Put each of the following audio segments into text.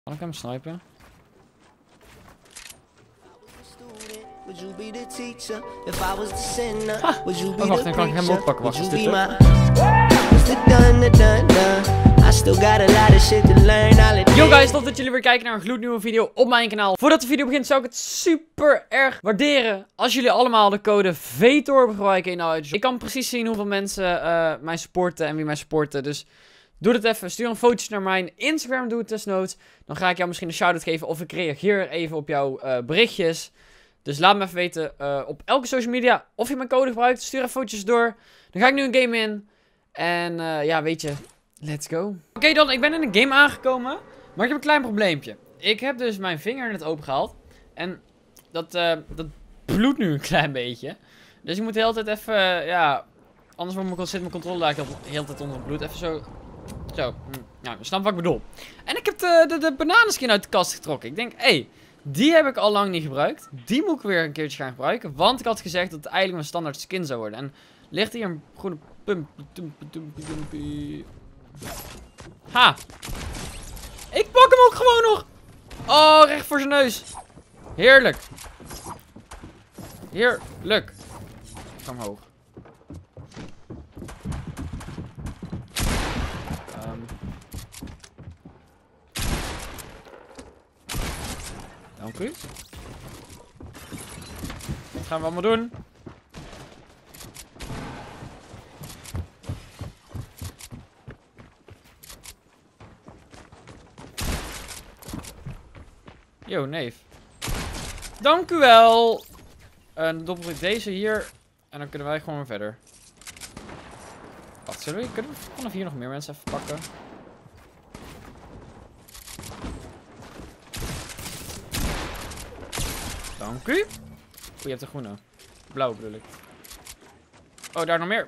Kan ik hem snipen? Oh, wacht, dan kan ik hem oppakken. Wacht, is dit er? Yo guys, tof dat jullie weer kijken naar een gloednieuwe video op mijn kanaal. Voordat de video begint zou ik het super erg waarderen als jullie allemaal de code VETOR gebruiken in de uitjes. Ik kan precies zien hoeveel mensen mij supporten en wie mij supporten, dus doe het even. Stuur een fotootje naar mijn Instagram, doe het desnoods. Dan ga ik jou misschien een shout-out geven of ik reageer even op jouw berichtjes. Dus laat me even weten op elke social media of je mijn code gebruikt. Stuur even fotootjes door. Dan ga ik nu een game in. En ja, weet je, let's go. Oké dan, ik ben in een game aangekomen. Maar ik heb een klein probleempje. Ik heb dus mijn vinger net opengehaald. En dat bloedt nu een klein beetje. Dus ik moet de hele tijd even, ja... Anders zit mijn controle daar de hele tijd onder het bloed. Even zo... Zo. Nou, snap wat ik bedoel. En ik heb de bananenskin uit de kast getrokken. Ik denk, hé, die heb ik al lang niet gebruikt. Die moet ik weer een keertje gaan gebruiken. Want ik had gezegd dat het eigenlijk mijn standaard skin zou worden. En ligt hier een groene pumpie. Ha! Ik pak hem ook gewoon nog! Oh, recht voor zijn neus. Heerlijk. Heerlijk. Ik ga omhoog. Dank u. Wat gaan we allemaal doen? Yo, neef. Dank u wel. Dan dobbel ik deze hier. En dan kunnen wij gewoon weer verder. Wacht, kunnen we vanaf hier nog meer mensen even pakken? Dank u. Oeh, je hebt een groene. Blauw bedoel ik. Oh, daar nog meer.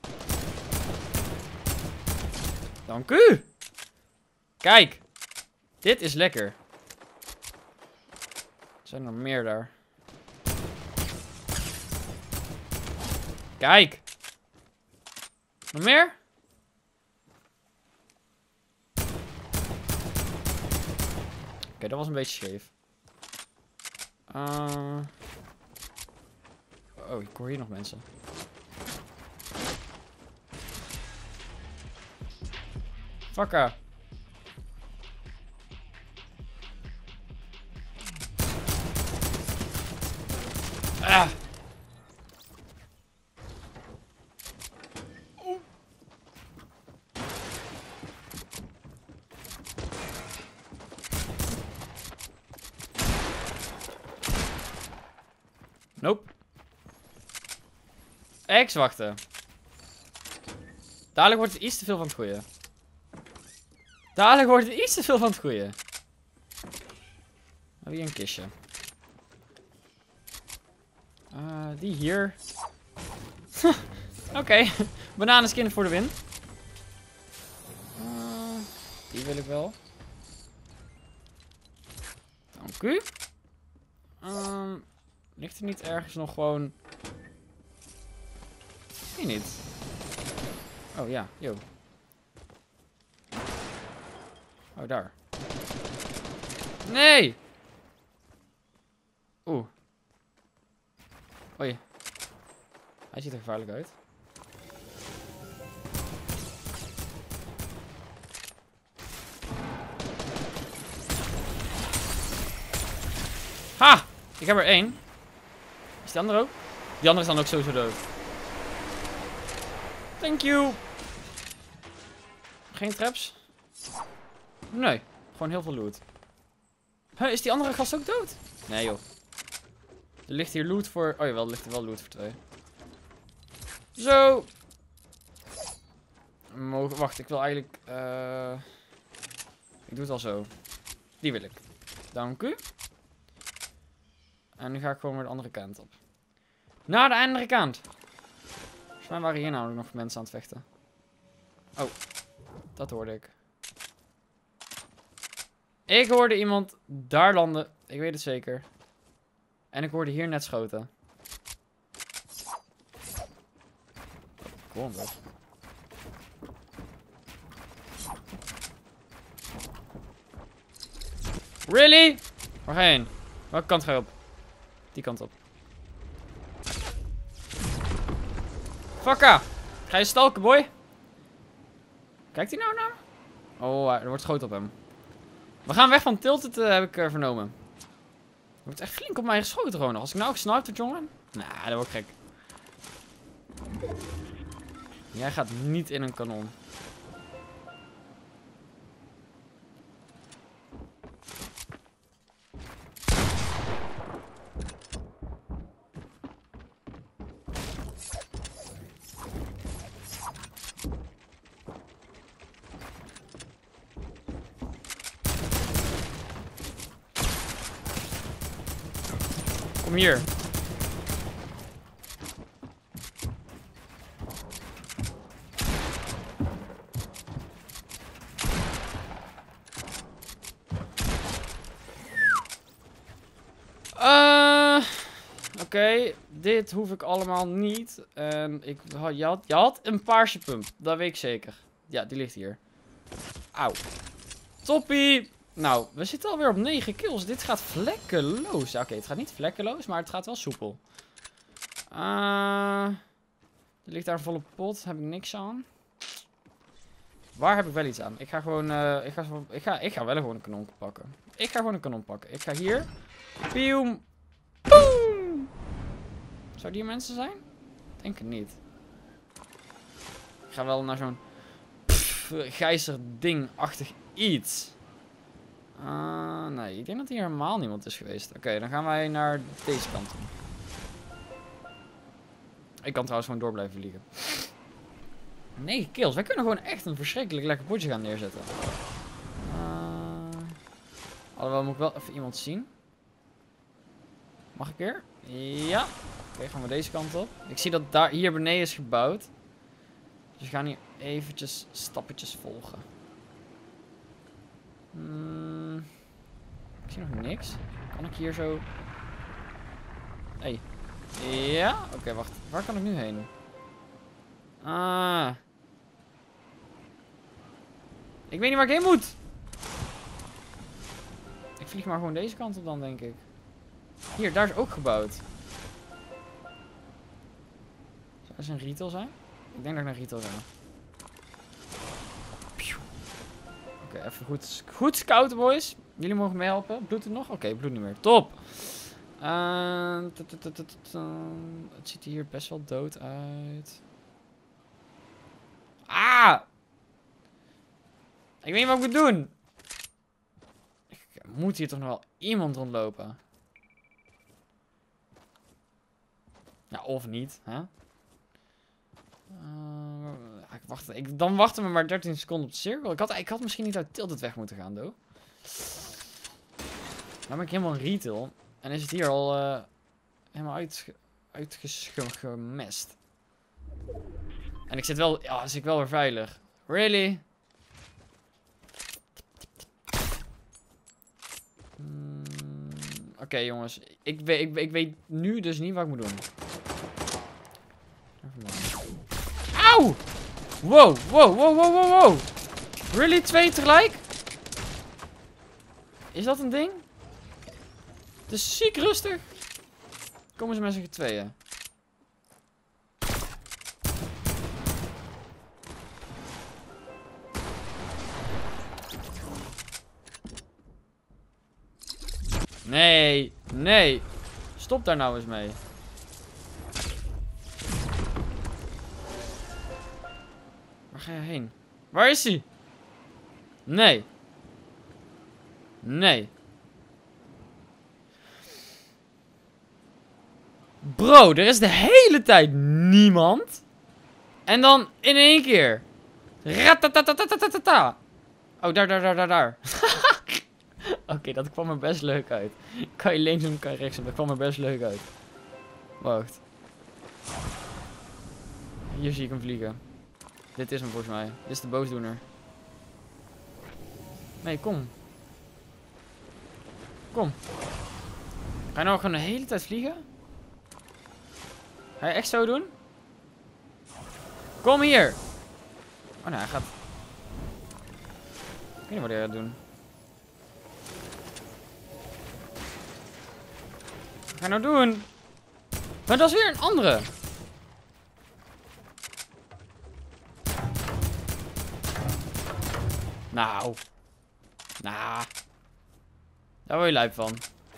Dank u. Kijk. Dit is lekker. Er zijn er nog meer daar. Kijk. Nog meer? Oké, dat was een beetje scheef. Oh, ik hoor hier nog mensen. Fakka. Ah. Nope. X wachten. Dadelijk wordt het iets te veel van het goeie. Dadelijk wordt het iets te veel van het goeie. Oh, hier een kistje. Die hier. Oké. Bananenskin voor de win. Die wil ik wel. Dank u. Ligt er niet ergens nog gewoon... Hier niet. Oh ja, yo. Oh, daar. Nee! Oeh. Oei. Hij ziet er gevaarlijk uit. Ha! Ik heb er één. Is die andere ook? Die andere is dan ook sowieso dood. Thank you. Geen traps? Nee. Gewoon heel veel loot. Huh, is die andere gast ook dood? Nee joh. Er ligt hier loot voor... Oh jawel, er ligt er wel loot voor 2. Zo. Wacht, ik wil eigenlijk... Ik doe het al zo. Die wil ik. Dank u. En nu ga ik gewoon weer de andere kant op. Naar de andere kant. Volgens mij waren hier namelijk nog mensen aan het vechten. Oh. Dat hoorde ik. Ik hoorde iemand daar landen. Ik weet het zeker. En ik hoorde hier net schoten. Kom op. Really? Waar ga je heen? Welke kant ga je op? Die kant op. Fakka! Ga je stalken, boy? Kijkt hij nou naar me? Oh, er wordt schoten op hem. We gaan weg van Tilted, heb ik vernomen. Er wordt echt flink op mij geschoten gewoon nog. Als ik nou gesniped word, jongen. Nou, dat wordt gek. Jij gaat niet in een kanon. Kom hier. Oké, dit hoef ik allemaal niet. En je had een paarse pump, dat weet ik zeker. Ja, die ligt hier. Auw. Toppie! Nou, we zitten alweer op 9 kills. Dit gaat vlekkeloos. Oké, het gaat niet vlekkeloos, maar het gaat wel soepel. Er ligt daar een volle pot. Heb ik niks aan. Waar heb ik wel iets aan? Ik ga gewoon... ik ga wel gewoon een kanon pakken. Ik ga gewoon een kanon pakken. Ik ga hier. Pium. Boom. Zou die mensen zijn? Denk het niet. Ik ga wel naar zo'n... gijzerding-achtig iets. Nee, ik denk dat hier helemaal niemand is geweest. Oké, dan gaan wij naar deze kant toe. Ik kan trouwens gewoon door blijven vliegen. 9 kills. Wij kunnen gewoon echt een verschrikkelijk lekker potje gaan neerzetten. Alhoewel, moet ik wel even iemand zien. Mag ik weer? Ja. Oké, gaan we deze kant op. Ik zie dat daar hier beneden is gebouwd. Dus we gaan hier eventjes stappetjes volgen. Ik zie nog niks. Kan ik hier zo... Hey. Ja? Oké, wacht. Waar kan ik nu heen? Ik weet niet waar ik heen moet. Ik vlieg maar gewoon deze kant op dan, denk ik. Hier, daar is ook gebouwd. Zou het een retail zijn? Ik denk dat ik naar retail ga. Oké, even goed scouten, boys. Jullie mogen me helpen. Bloedt het nog? Oké, bloedt niet meer. Top. Het ziet hier best wel dood uit. Ah! Ik weet niet wat ik moet doen. Ik moet hier toch nog wel iemand rondlopen. Ja, of niet, hè? Dan wachten we maar 13 seconden op de cirkel. Ik had misschien niet uit Tilted weg moeten gaan, though. Nou ben ik helemaal een retail. En is het hier al helemaal uitgemest. En ik zit wel... Ja, zit ik wel weer veilig. Really? Oké, jongens. Ik weet nu dus niet wat ik moet doen. Auw! Wow, wow, wow, wow, wow, wow. Really? 2 tegelijk? Is dat een ding? Het is ziek rustig. Komen ze met z'n tweeën. Nee, nee. Stop daar nou eens mee. Waar ga je heen? Waar is hij? Nee. Nee. Bro, er is de hele tijd niemand. En dan in één keer. Ratatatatatatatata. Oh, daar. Oké, dat kwam er best leuk uit. Kan je links doen, kan je rechts doen. Dat kwam er best leuk uit. Wacht. Hier zie ik hem vliegen. Dit is hem volgens mij. Dit is de boosdoener. Nee, kom. Kom. Ga je nou gewoon de hele tijd vliegen? Ga je echt zo doen? Kom hier! Oh nee, hij gaat... Ik weet niet wat hij gaat doen. ga je nou doen? Maar dat is weer een andere. Nou. Nou. Daar word je lijp van.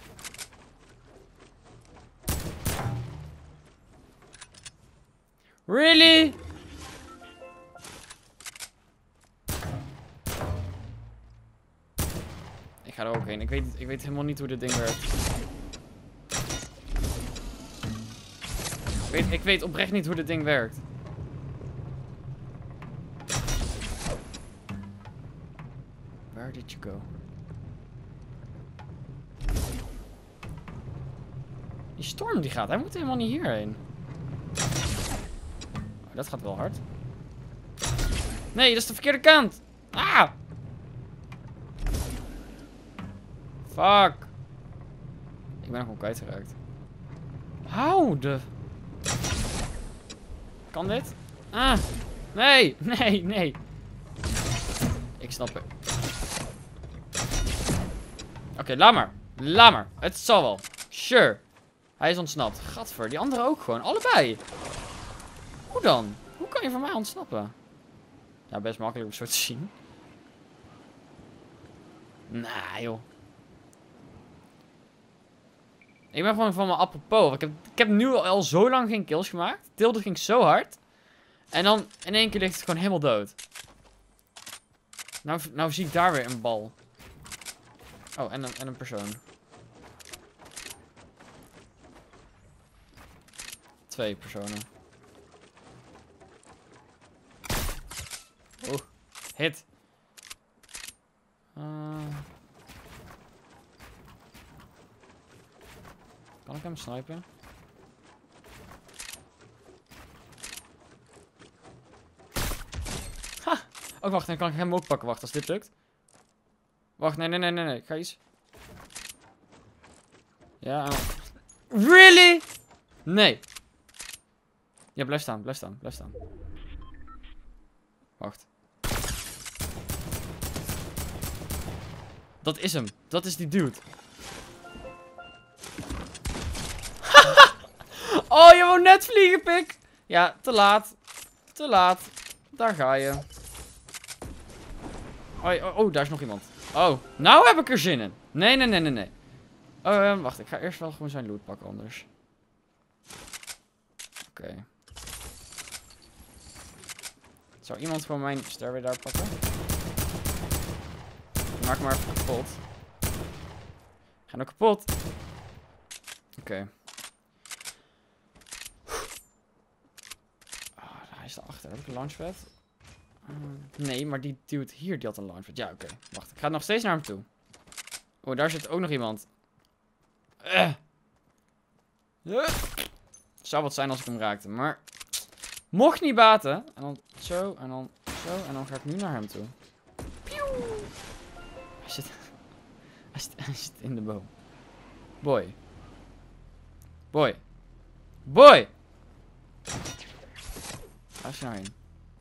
Really? Ik ga er ook heen. Ik weet helemaal niet hoe dit ding werkt. Ik weet oprecht niet hoe dit ding werkt. Where did you go? Die storm die gaat. Hij moet helemaal niet hierheen. Oh, dat gaat wel hard. Nee, dat is de verkeerde kant. Ah! Fuck. Ik ben gewoon kwijtgeraakt. Hou de... Kan dit? Ah! Nee! Nee! Nee! Ik snap het. Oké, laat maar. Laat maar. Het zal wel. Sure. Hij is ontsnapt. Gadver, die andere ook gewoon. Allebei. Hoe dan? Hoe kan je van mij ontsnappen? Ja, best makkelijk om zo te zien. Nou, joh. Ik ben gewoon van mijn apropos. Ik heb nu al zo lang geen kills gemaakt. Tilde ging zo hard. En dan in één keer ligt het gewoon helemaal dood. Nou zie ik daar weer een bal. Oh, en een persoon. 2 personen. Oeh, hit. Kan ik hem snipen? Ha! Oh, wacht, dan kan ik hem ook pakken. Wacht, als dit lukt. Wacht, nee. Ik ga iets. Ja. Really? Nee. Ja, blijf staan. Wacht. Dat is hem. Dat is die dude. Oh, je wou net vliegen, pik. Ja, te laat. Te laat. Daar ga je. Oh, daar is nog iemand. Oh, nou heb ik er zin in. Nee. Oh, wacht. Ik ga eerst wel gewoon zijn loot pakken anders. Oké. Zou iemand gewoon mijn stairway daar pakken? Maak hem maar even kapot. Ga nou kapot. Oké. Oh, hij is daarachter. Heb ik een launchpad? Nee, maar die dude hier, die had een launchpad. Ja, oké. Wacht, ik ga nog steeds naar hem toe. Oh, daar zit ook nog iemand. Zou wat zijn als ik hem raakte, maar... Mocht niet baten. En dan zo, en dan zo. En dan ga ik nu naar hem toe. Hij zit in de boom. Boy. Waar is hij nou heen?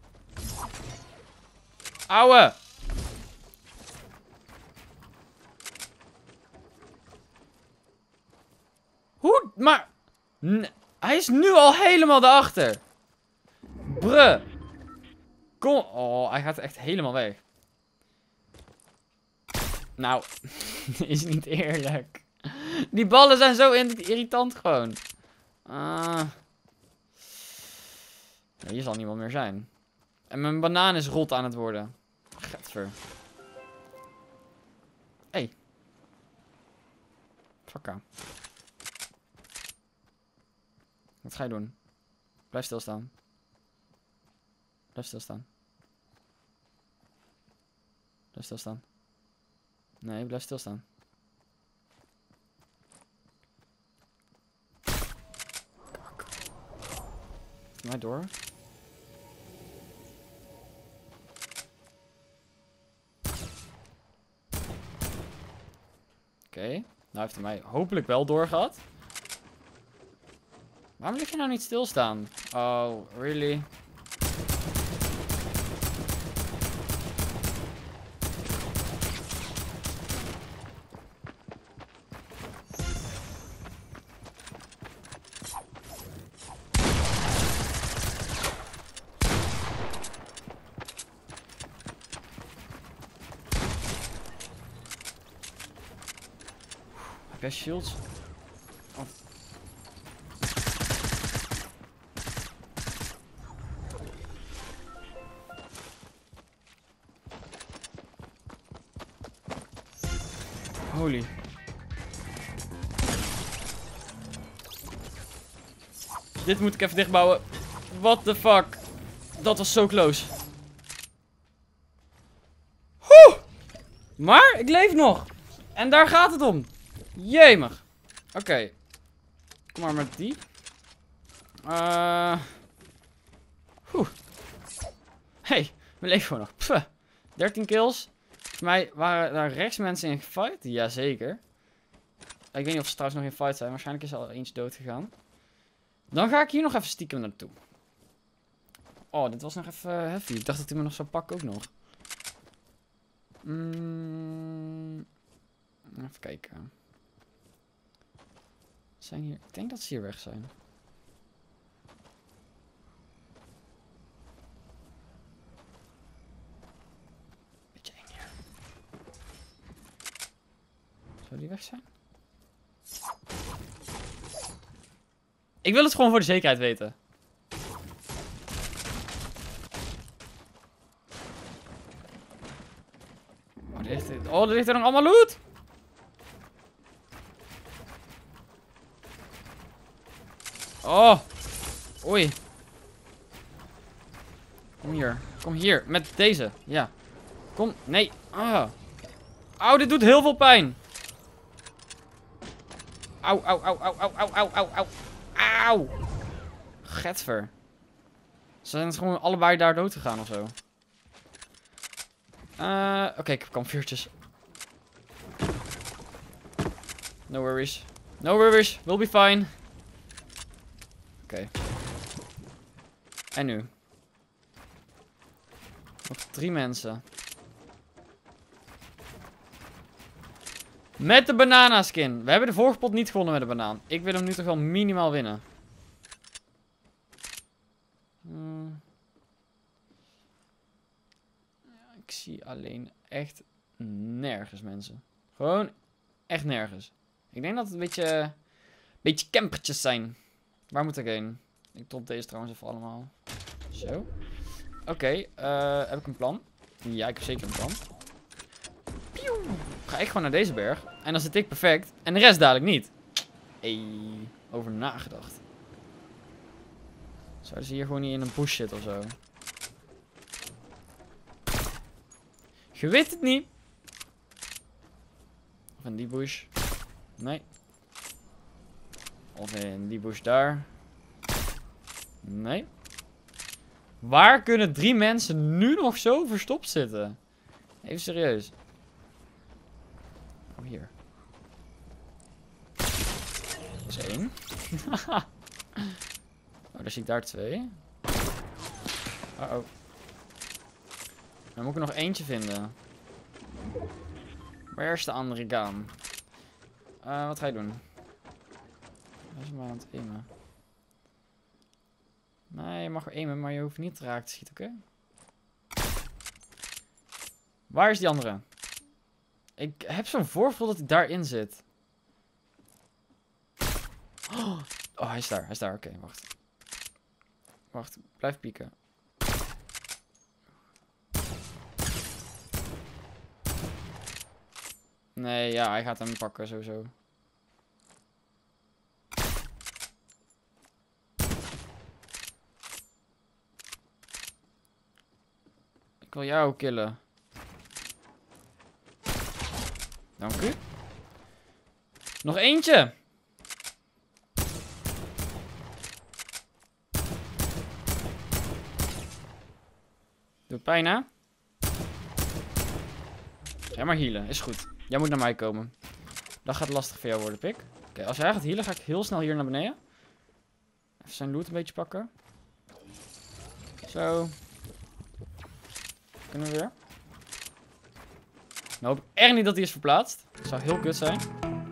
Ouwe! Hoe? Maar... hij is nu al helemaal daarachter. Bruh. Kom. Oh, hij gaat echt helemaal weg. Nou, is niet eerlijk. Die ballen zijn zo irritant gewoon. Hier zal niemand meer zijn. En mijn banaan is rot aan het worden. Gadver. Hey. Fakka. Wat ga je doen? Blijf stilstaan. Blijf stilstaan. Blijf stilstaan. Nee, blijf stilstaan. Kak. Heeft hij mij door? Oké. Nou heeft hij mij hopelijk wel doorgehad. Waarom lig je nou niet stilstaan? Oh, really? Heb jij shields? Oh. Holy. Dit moet ik even dichtbouwen. What the fuck. Dat was zo close. Maar ik leef nog. En daar gaat het om. Jemig. Oké. Kom maar met die. Hey, we leven gewoon nog. Pff. 13 kills. Voor mij waren daar rechts mensen in gefight. Jazeker. Ik weet niet of ze trouwens nog in fight zijn. Waarschijnlijk is er al eentje dood gegaan. Dan ga ik hier nog even stiekem naartoe. Oh, dit was nog even heavy. Ik dacht dat hij me nog zou pakken ook nog. Even kijken. Zijn hier... Ik denk dat ze hier weg zijn. Beetje eng hier. Zou die weg zijn? Ik wil het gewoon voor de zekerheid weten. Oh, er ligt er nog allemaal loot. Oh. Oei. Kom hier. Kom hier. Met deze. Ja. Kom. Nee. Ah. Auw, dit doet heel veel pijn. Auw, auw, auw, auw, auw, auw, auw, auw. Auw. Getver. Ze zijn gewoon allebei daar dood gegaan of zo. Oké, ik heb kampvuurtjes. No worries. No worries. We'll be fine. Oké. En nu? Nog 3 mensen. Met de bananaskin. We hebben de vorige pot niet gewonnen met de banaan. Ik wil hem nu toch wel minimaal winnen. Ik zie alleen echt nergens mensen. Gewoon echt nergens. Ik denk dat het een beetje campertjes zijn. Waar moet ik heen? Ik top deze trouwens even allemaal. Zo. Oké, heb ik een plan? Ja, ik heb zeker een plan. Pieuw. Ga ik gewoon naar deze berg. En dan zit ik perfect. En de rest dadelijk niet. Hey, over nagedacht. Zouden ze hier gewoon niet in een bush zitten of zo? Je weet het niet. Of in die bush. Nee. Of in die bush daar. Nee. Waar kunnen 3 mensen nu nog zo verstopt zitten? Even serieus. Oh, hier. Dat is 1. Oh, daar zie ik daar 2. Uh-oh. Dan moet ik er nog eentje vinden. Waar is de andere gaan? Wat ga je doen? Hij is maar aan het aimen. Nee, je mag er aimen, maar je hoeft niet te raken te schieten, oké? Waar is die andere? Ik heb zo'n voorgevoel dat hij daarin zit. Oh, hij is daar. Hij is daar. Oké, wacht. Wacht, blijf pieken. Nee, ja, hij gaat hem pakken sowieso. Ik wil jou killen. Dank u. Nog eentje. Doe pijn, hè? Ga maar healen, is goed. Jij moet naar mij komen. Dat gaat lastig voor jou worden, pik. Oké, als jij gaat healen, ga ik heel snel hier naar beneden. Even zijn loot een beetje pakken. Zo. Kunnen we weer? Nou hoop ik echt niet dat hij is verplaatst. Dat zou heel kut zijn.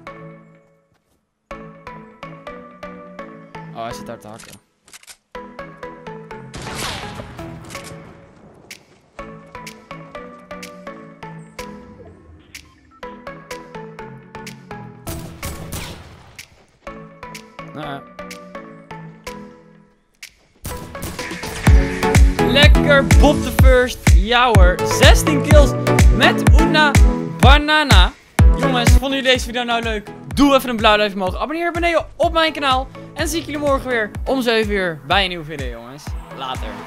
Oh, hij zit daar te hakken. Lekker Bob the First. Ja hoor. 16 kills met Una Banana. Jongens, vonden jullie deze video nou leuk? Doe even een blauw duimpje omhoog. Abonneer beneden op mijn kanaal. En zie ik jullie morgen weer om 7 uur bij een nieuwe video, jongens. Later.